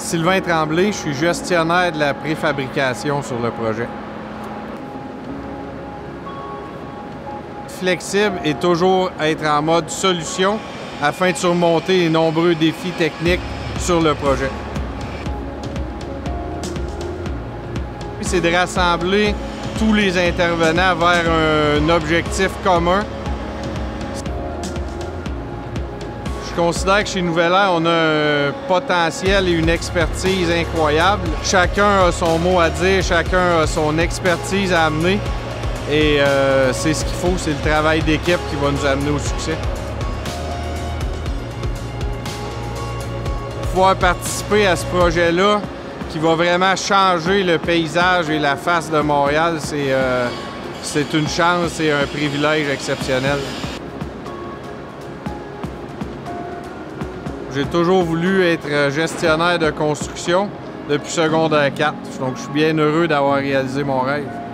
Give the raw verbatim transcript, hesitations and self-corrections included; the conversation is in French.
Sylvain Tremblay, je suis gestionnaire de la préfabrication sur le projet. Flexible et toujours être en mode solution afin de surmonter les nombreux défis techniques sur le projet. C'est de rassembler tous les intervenants vers un objectif commun. Je considère que chez Nouvelle Air, on a un potentiel et une expertise incroyable. Chacun a son mot à dire, chacun a son expertise à amener. Et euh, c'est ce qu'il faut, c'est le travail d'équipe qui va nous amener au succès. Pouvoir participer à ce projet-là, qui va vraiment changer le paysage et la face de Montréal, c'est euh, c'est une chance et un privilège exceptionnel. J'ai toujours voulu être gestionnaire de construction depuis secondaire quatre, donc je suis bien heureux d'avoir réalisé mon rêve.